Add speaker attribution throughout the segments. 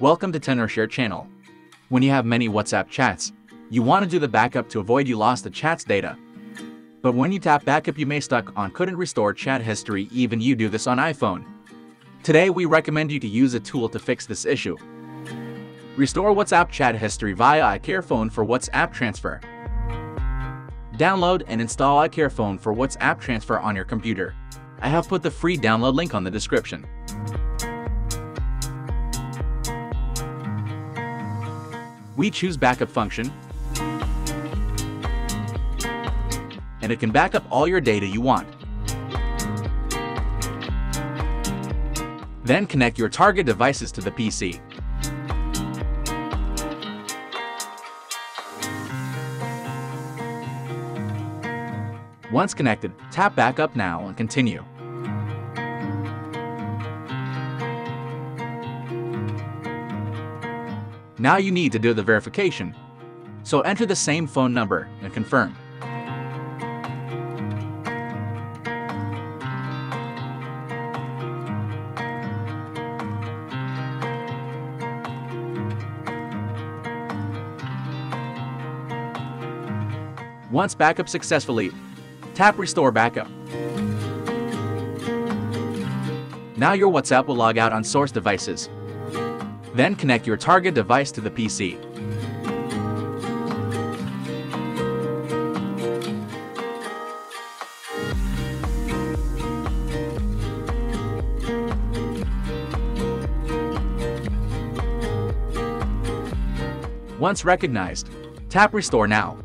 Speaker 1: Welcome to TenOrShare channel. When you have many WhatsApp chats, you want to do the backup to avoid you lost the chat's data. But when you tap backup, you may stuck on couldn't restore chat history even you do this on iPhone. Today we recommend you to use a tool to fix this issue. Restore WhatsApp chat history via iCareFone for WhatsApp transfer. Download and install iCareFone for WhatsApp transfer on your computer. I have put the free download link on the description. We choose backup function, and it can back up all your data you want. Then connect your target devices to the PC. Once connected, tap Backup Now and continue. Now you need to do the verification, so enter the same phone number and confirm. Once backup successfully, tap Restore Backup. Now your WhatsApp will log out on source devices. Then connect your target device to the PC. Once recognized, tap Restore Now.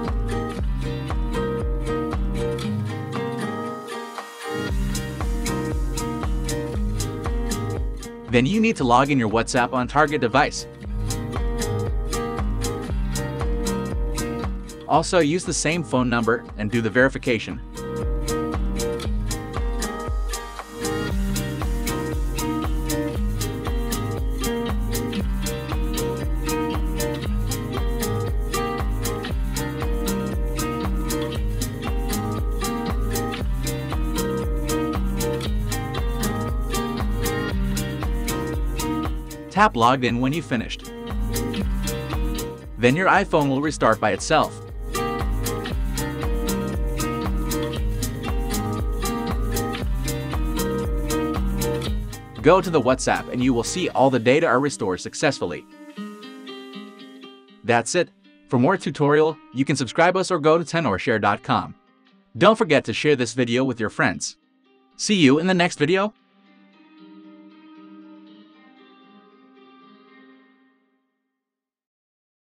Speaker 1: Then you need to log in your WhatsApp on target device. Also use the same phone number and do the verification. Tap Logged In when you finished. Then your iPhone will restart by itself. Go to the WhatsApp and you will see all the data are restored successfully. That's it. For more tutorial, you can subscribe us or go to TenOrShare.com. Don't forget to share this video with your friends. See you in the next video.